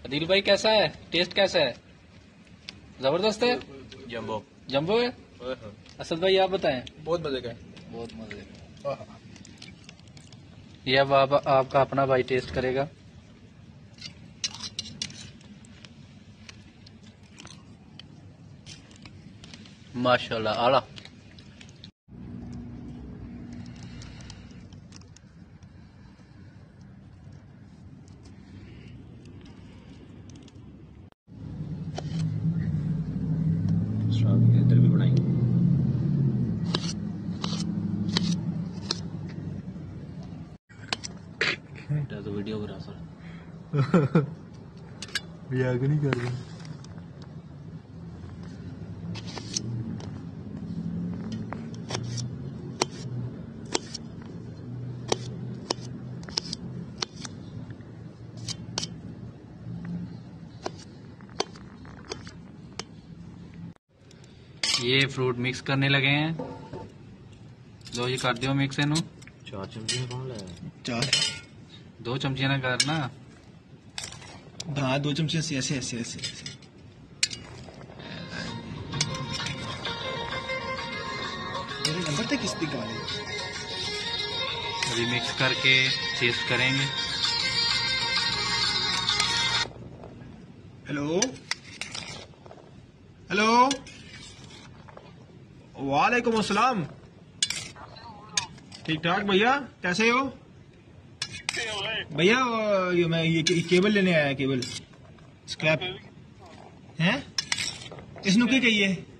अदिल भाई कैसा है? टेस्ट कैसा है? जबरदस्त है। जंबो जंबो है। असद भाई आप बताएं। बहुत मजे का है। बहुत मजे का। ये अब आपका अपना भाई टेस्ट करेगा। माशाल्लाह आला। इधर भी बनाएंगे। तो वीडियो बना सर। मजाक नहीं कर रहा। ये फ्रूट मिक्स करने लगे हैं। लो ये कर दियो मिक्स इनू। 4 चमचे कौन लाया? 4 2 चमचे ना करना। हाँ 2 चमचे से ऐसे ऐसे ऐसे ऐसे। मेरे नंबर तक किस दी गाली। अभी मिक्स करके टेस्ट करेंगे। हेलो हेलो वालेकुम अस्सलाम। ठीक ठाक भैया, कैसे हो भैया? ये केबल लेने आया, केबल स्क्रैप हैं। इसनु की कही है?